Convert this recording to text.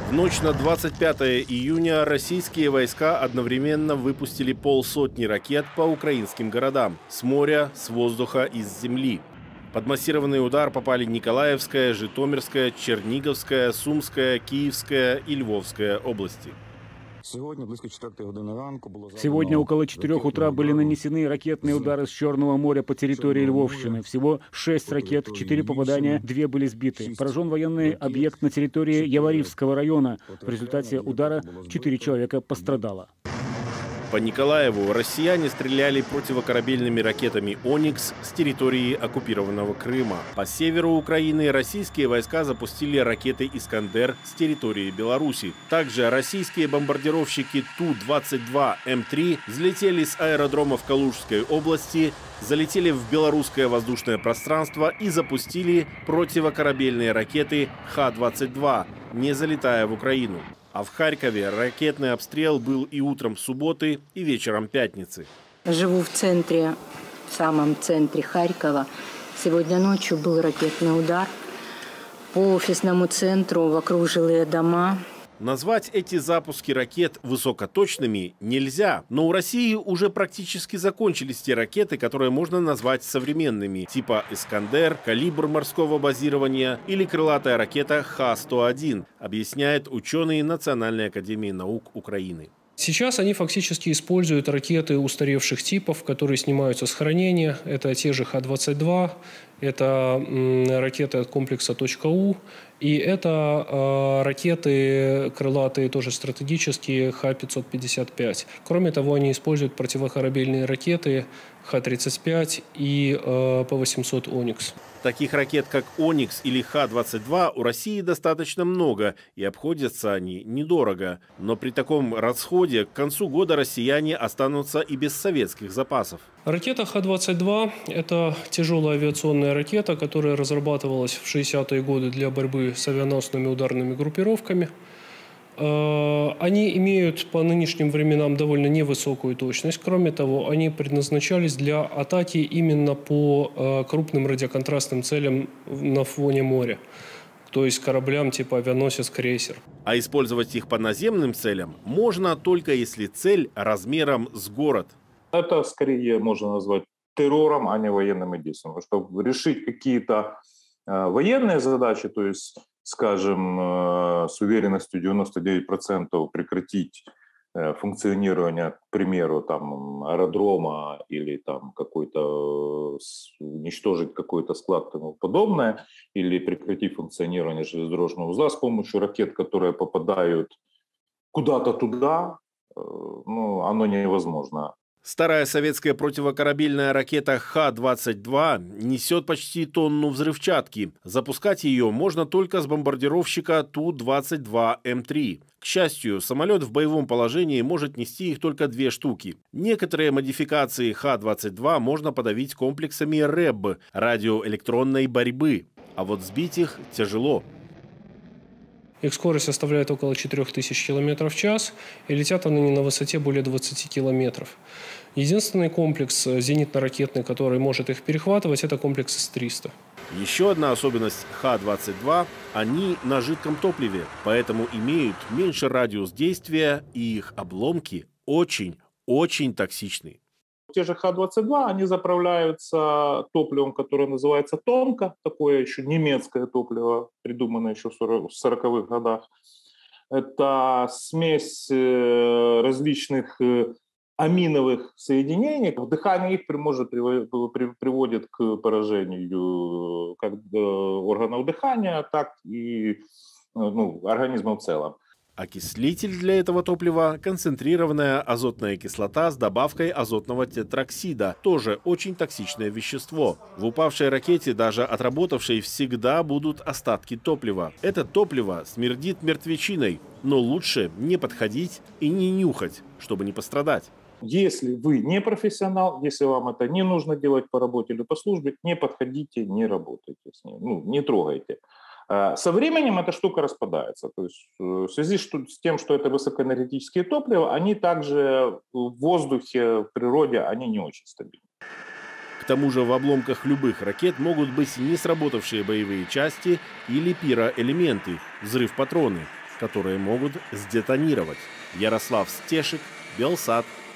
В ночь на 25 июня российские войска одновременно выпустили полсотни ракет по украинским городам – с моря, с воздуха и с земли. Под массированный удар попали Николаевская, Житомирская, Черниговская, Сумская, Киевская и Львовская области. Сегодня около 4 утра были нанесены ракетные удары с Черного моря по территории Львовщины. Всего 6 ракет, 4 попадания, 2 были сбиты. Поражен военный объект на территории Яворивского района. В результате удара 4 человека пострадало. По Николаеву россияне стреляли противокорабельными ракетами «Оникс» с территории оккупированного Крыма. По северу Украины российские войска запустили ракеты «Искандер» с территории Беларуси. Также российские бомбардировщики Ту-22М3 взлетели с аэродрома в Калужской области, залетели в белорусское воздушное пространство и запустили противокорабельные ракеты Х-22, не залетая в Украину. А в Харькове ракетный обстрел был и утром субботы, и вечером пятницы. Живу в центре, в самом центре Харькова. Сегодня ночью был ракетный удар по офисному центру, вокруг жилые дома. Назвать эти запуски ракет высокоточными нельзя, но у России уже практически закончились те ракеты, которые можно назвать современными, типа «Искандер», «Калибр» морского базирования или крылатая ракета Х-101, объясняет ученый Национальной академии наук Украины. Сейчас они фактически используют ракеты устаревших типов, которые снимаются с хранения. Это те же Х-22, это ракеты от комплекса «У», и это ракеты крылатые, тоже стратегические, Х-555. Кроме того, они используют противокорабельные ракеты Х-35 и П-800 «Оникс». Таких ракет, как «Оникс» или Х-22, у России достаточно много, и обходятся они недорого. Но при таком расходе к концу года россияне останутся и без советских запасов. Ракета Х-22 – это тяжелая авиационная ракета, которая разрабатывалась в 60-е годы для борьбы с авианосными ударными группировками. Они имеют по нынешним временам довольно невысокую точность. Кроме того, они предназначались для атаки именно по крупным радиоконтрастным целям на фоне моря. То есть кораблям типа авианосец, крейсер. А использовать их по наземным целям можно только если цель размером с город. Это скорее можно назвать террором, а не военным действием. Чтобы решить какие-то военные задачи, то есть, скажем, с уверенностью 99% прекратить функционирование, к примеру, там, аэродрома или там, уничтожить какой-то склад и тому подобное, или прекратить функционирование железнодорожного узла с помощью ракет, которые попадают куда-то туда, оно невозможно. Старая советская противокорабельная ракета Х-22 несет почти тонну взрывчатки. Запускать ее можно только с бомбардировщика Ту-22М3. К счастью, самолет в боевом положении может нести их только 2 штуки. Некоторые модификации Х-22 можно подавить комплексами РЭБ – радиоэлектронной борьбы. А вот сбить их тяжело. Их скорость составляет около 4000 км в час, и летят они на высоте более 20 километров. Единственный комплекс зенитно-ракетный, который может их перехватывать, это комплекс С-300. Еще одна особенность Х-22 – они на жидком топливе, поэтому имеют меньше радиус действия, и их обломки очень токсичны. Те же Х-22, они заправляются топливом, которое называется «Томка», такое еще немецкое топливо, придуманное еще в 40-х годах. Это смесь различных аминовых соединений. Вдыхание их приводит к поражению как органов дыхания, так и организма в целом. Окислитель для этого топлива – концентрированная азотная кислота с добавкой азотного тетроксида, тоже очень токсичное вещество. В упавшей ракете, даже отработавшей, всегда будут остатки топлива. Это топливо смердит мертвечиной, но лучше не подходить и не нюхать, чтобы не пострадать. Если вы не профессионал, если вам это не нужно делать по работе или по службе, не подходите, не работайте с ним, не трогайте. Со временем эта штука распадается. То есть в связи с тем, что это высокоэнергетические топлива, они также в воздухе, в природе, они не очень стабильны. К тому же в обломках любых ракет могут быть не сработавшие боевые части или пироэлементы, взрыв-патроны. которые могут сдетонировать. Ярослав Стешик, Белсат.